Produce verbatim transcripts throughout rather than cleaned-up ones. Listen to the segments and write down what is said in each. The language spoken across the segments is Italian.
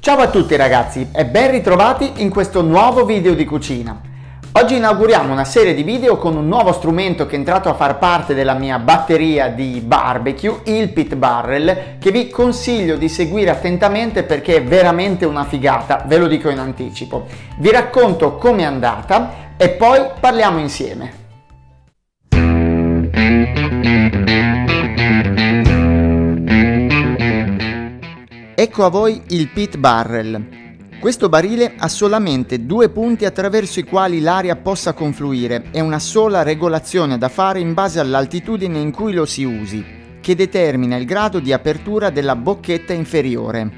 Ciao a tutti ragazzi e ben ritrovati in questo nuovo video di cucina. Oggi inauguriamo una serie di video con un nuovo strumento che è entrato a far parte della mia batteria di barbecue, il Pit Barrel, che vi consiglio di seguire attentamente perché è veramente una figata, ve lo dico in anticipo. Vi racconto com'è andata e poi parliamo insieme. Ecco a voi il Pit Barrel. Questo barile ha solamente due punti attraverso i quali l'aria possa confluire e una sola regolazione da fare in base all'altitudine in cui lo si usi, che determina il grado di apertura della bocchetta inferiore.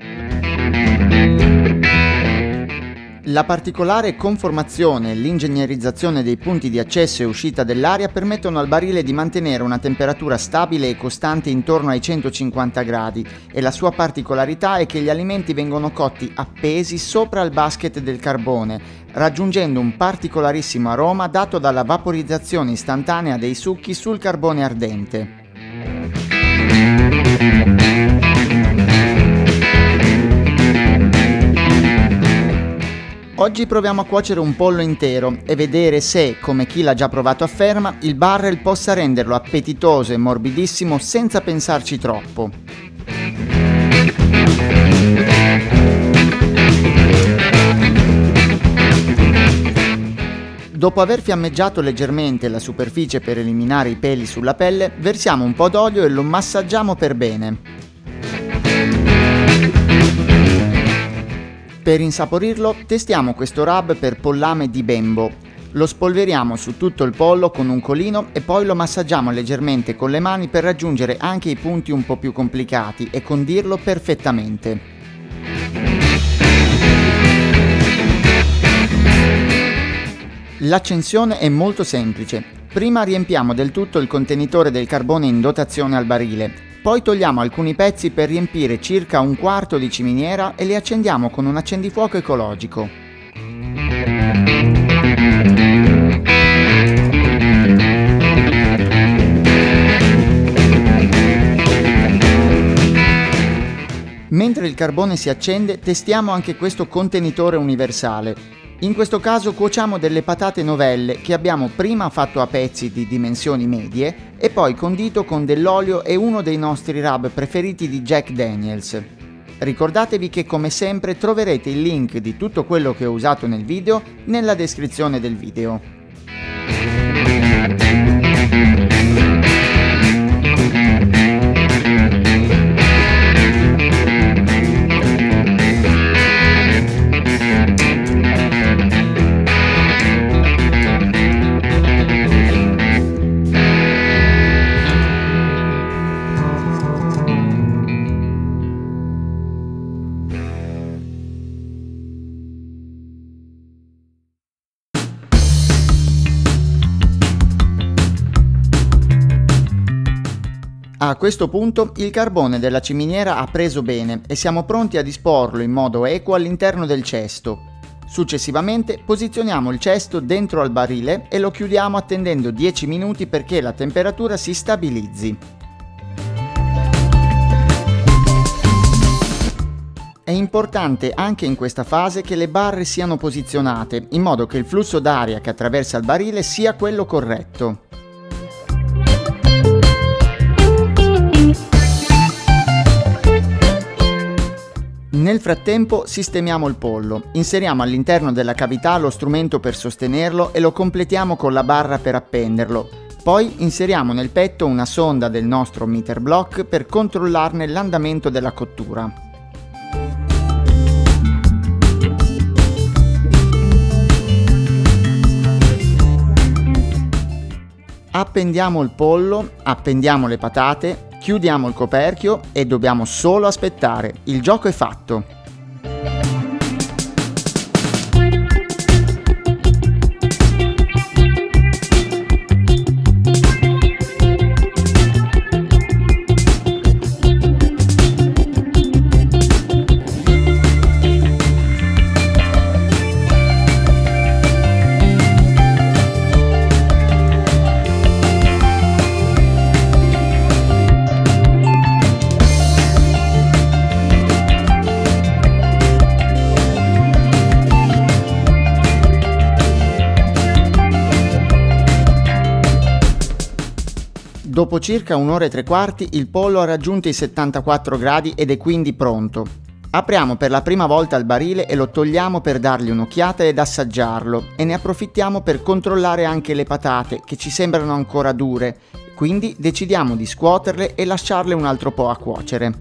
La particolare conformazione e l'ingegnerizzazione dei punti di accesso e uscita dell'aria permettono al barile di mantenere una temperatura stabile e costante intorno ai centocinquanta gradi e la sua particolarità è che gli alimenti vengono cotti appesi sopra il basket del carbone, raggiungendo un particolarissimo aroma dato dalla vaporizzazione istantanea dei succhi sul carbone ardente. Oggi proviamo a cuocere un pollo intero e vedere se, come chi l'ha già provato afferma, il barrel possa renderlo appetitoso e morbidissimo senza pensarci troppo. Dopo aver fiammeggiato leggermente la superficie per eliminare i peli sulla pelle, versiamo un po' d'olio e lo massaggiamo per bene. Per insaporirlo testiamo questo rub per pollame di Bembo. Lo spolveriamo su tutto il pollo con un colino e poi lo massaggiamo leggermente con le mani per raggiungere anche i punti un po' più complicati e condirlo perfettamente. L'accensione è molto semplice. Prima riempiamo del tutto il contenitore del carbone in dotazione al barile. Poi togliamo alcuni pezzi per riempire circa un quarto di ciminiera e li accendiamo con un accendifuoco ecologico. Mentre il carbone si accende, testiamo anche questo contenitore universale. In questo caso cuociamo delle patate novelle che abbiamo prima fatto a pezzi di dimensioni medie e poi condito con dell'olio e uno dei nostri rub preferiti di Jack Daniels. Ricordatevi che come sempre troverete il link di tutto quello che ho usato nel video nella descrizione del video. A questo punto il carbone della ciminiera ha preso bene e siamo pronti a disporlo in modo equo all'interno del cesto. Successivamente posizioniamo il cesto dentro al barile e lo chiudiamo attendendo dieci minuti perché la temperatura si stabilizzi. È importante anche in questa fase che le barre siano posizionate in modo che il flusso d'aria che attraversa il barile sia quello corretto. Nel frattempo sistemiamo il pollo, inseriamo all'interno della cavità lo strumento per sostenerlo e lo completiamo con la barra per appenderlo. Poi inseriamo nel petto una sonda del nostro meter block per controllarne l'andamento della cottura. Appendiamo il pollo, appendiamo le patate, chiudiamo il coperchio e dobbiamo solo aspettare. Il gioco è fatto. Dopo circa un'ora e tre quarti il pollo ha raggiunto i settantaquattro gradi ed è quindi pronto. Apriamo per la prima volta il barile e lo togliamo per dargli un'occhiata ed assaggiarlo, e ne approfittiamo per controllare anche le patate che ci sembrano ancora dure, quindi decidiamo di scuoterle e lasciarle un altro po' a cuocere.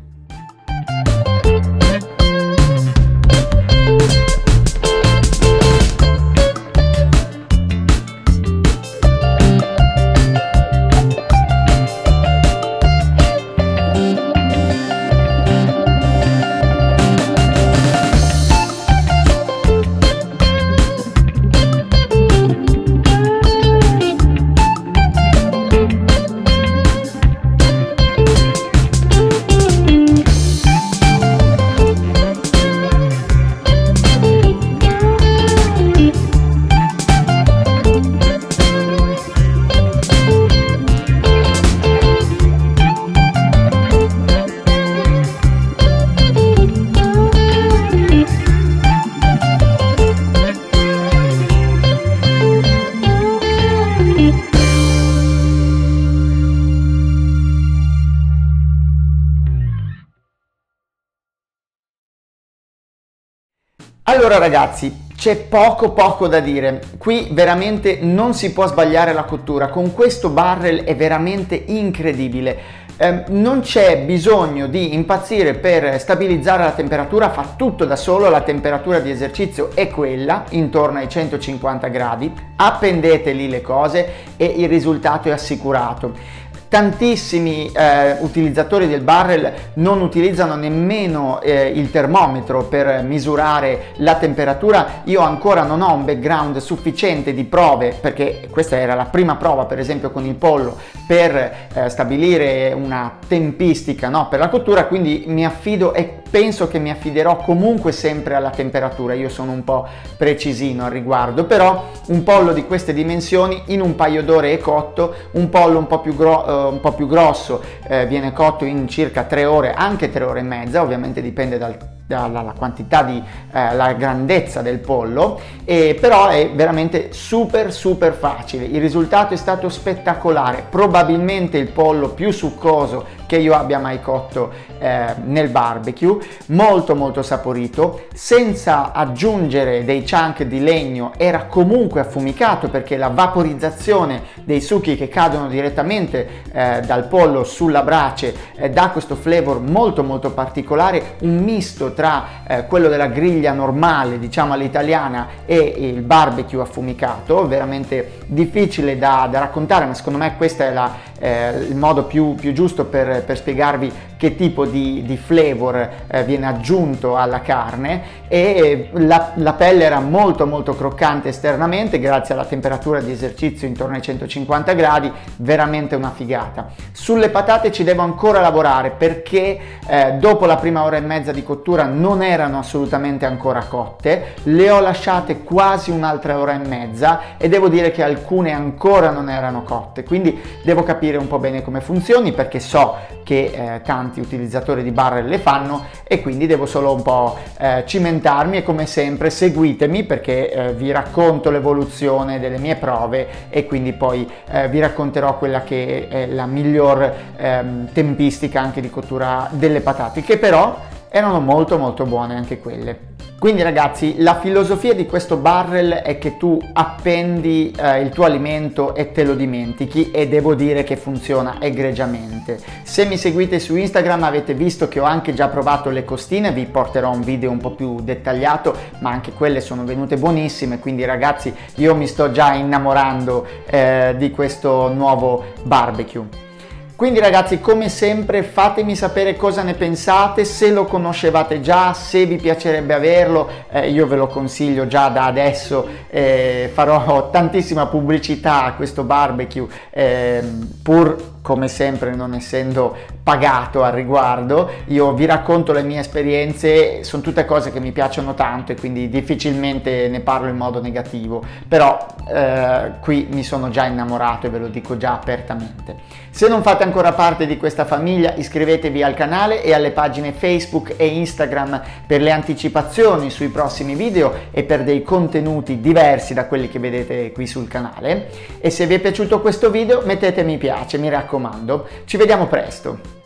Allora ragazzi, c'è poco poco da dire, qui veramente non si può sbagliare la cottura, con questo barrel è veramente incredibile. Eh, non c'è bisogno di impazzire per stabilizzare la temperatura, fa tutto da solo, la temperatura di esercizio è quella, intorno ai centocinquanta gradi, appendete lì le cose e il risultato è assicurato. Tantissimi eh, utilizzatori del barrel non utilizzano nemmeno eh, il termometro per misurare la temperatura. Io ancora non ho un background sufficiente di prove, perché questa era la prima prova per esempio con il pollo, per eh, stabilire una tempistica, no, per la cottura, quindi mi affido e penso che mi affiderò comunque sempre alla temperatura. Io sono un po' precisino al riguardo, però un pollo di queste dimensioni in un paio d'ore è cotto, un pollo un po' più grosso un po' più grosso eh, viene cotto in circa tre ore, anche tre ore e mezza, ovviamente dipende dal, dalla quantità di eh, la grandezza del pollo, e però è veramente super super facile. Il risultato è stato spettacolare, probabilmente il pollo più succoso che io abbia mai cotto eh, nel barbecue, molto molto saporito, senza aggiungere dei chunk di legno, era comunque affumicato perché la vaporizzazione dei succhi che cadono direttamente eh, dal pollo sulla brace eh, dà questo flavor molto molto particolare, un misto tra eh, quello della griglia normale, diciamo all'italiana, e il barbecue affumicato, veramente difficile da, da raccontare, ma secondo me questo è la, eh, il modo più, più giusto per per spiegarvi che tipo di, di flavor eh, viene aggiunto alla carne. E la, la pelle era molto molto croccante esternamente grazie alla temperatura di esercizio intorno ai centocinquanta gradi, veramente una figata. Sulle patate ci devo ancora lavorare perché eh, dopo la prima ora e mezza di cottura non erano assolutamente ancora cotte, le ho lasciate quasi un'altra ora e mezza e devo dire che alcune ancora non erano cotte, quindi devo capire un po' bene come funzioni, perché so che eh, tanti utilizzatori di barrel le fanno e quindi devo solo un po' eh, cimentarmi, e come sempre seguitemi perché eh, vi racconto l'evoluzione delle mie prove e quindi poi eh, vi racconterò quella che è la miglior ehm, tempistica anche di cottura delle patate, che però erano molto molto buone anche quelle. Quindi ragazzi, la filosofia di questo barrel è che tu appendi eh, il tuo alimento e te lo dimentichi, e devo dire che funziona egregiamente. Se mi seguite su Instagram avete visto che ho anche già provato le costine, vi porterò un video un po' più dettagliato, ma anche quelle sono venute buonissime, quindi ragazzi io mi sto già innamorando eh, di questo nuovo barbecue. Quindi ragazzi, come sempre fatemi sapere cosa ne pensate, se lo conoscevate già, se vi piacerebbe averlo, eh, io ve lo consiglio già da adesso, eh, farò tantissima pubblicità a questo barbecue, eh, pur come sempre non essendo pagato al riguardo. Io vi racconto le mie esperienze, sono tutte cose che mi piacciono tanto e quindi difficilmente ne parlo in modo negativo, però eh, qui mi sono già innamorato e ve lo dico già apertamente. Se non fate ancora parte di questa famiglia, iscrivetevi al canale e alle pagine Facebook e Instagram per le anticipazioni sui prossimi video e per dei contenuti diversi da quelli che vedete qui sul canale. E se vi è piaciuto questo video mettete mi piace, mi raccomando. raccomando. Ci vediamo presto!